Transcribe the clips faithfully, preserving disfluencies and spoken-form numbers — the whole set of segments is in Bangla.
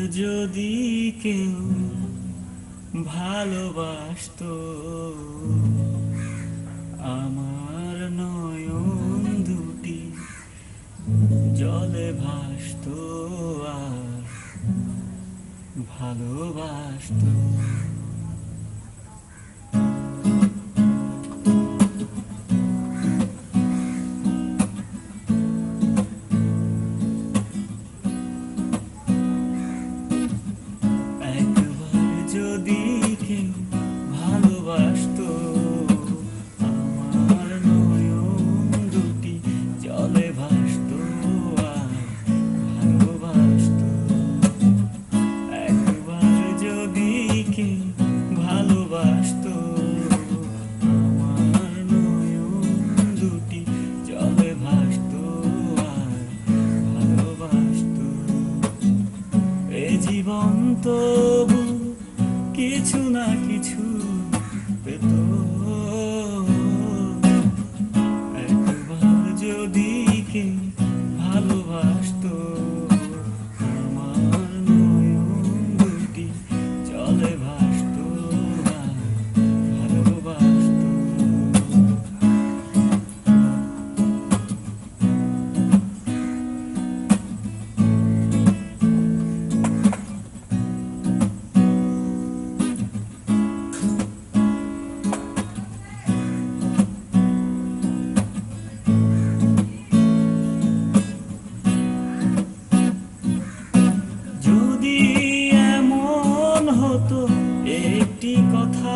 যদি কেউ ভালোবাসতো আমার নয়ন দুটি জলে ভাসতো আর ভালোবাসতো। যদি কেউ ভালোবাসতো আমার নয়ন দুটি জলে ভাসতো আর ভালোবাসতো। একবার যদি কেউ ভালোবাসতো আমার নয়ন দুটি জলে ভাসতো আর ভালোবাসতো। এ জীবন তবু কিছু না কিছু পেত। একবার যদি কেউ ভালোবাসতো আমার নয়ন দুটি জলে ভাসতো আর ভালোবাসতো। একটি কথা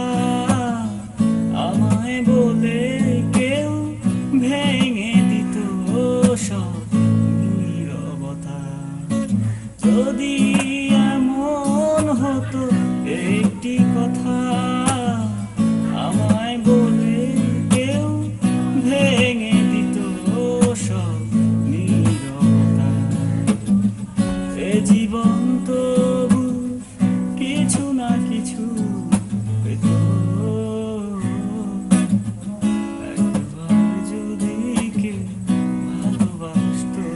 আমায় বলে কেউ ভেঙে দিত সব নীরবতা। যদি এমন হতো একটি কথা আমায় বলে কেউ ভেঙে দিত সব নীরবতা। এ জীবন তবু কিছু না কিছু পেত। একবার যদি কেউ ভালোবাসতো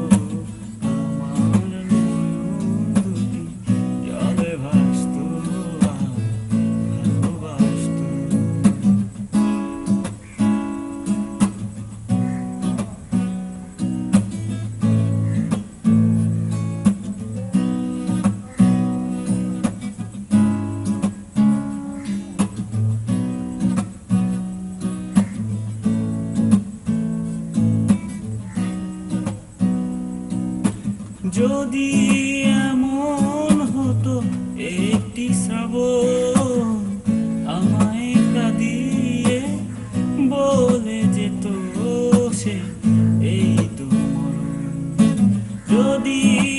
আমার নয়ন দুটি জলে ভাসতো আর ভালোবাসতো। যদি এমন হতো একটি শ্রাবণ আমায় কাঁদিয়ে বলে যেত সে এই তো মরণ। যদি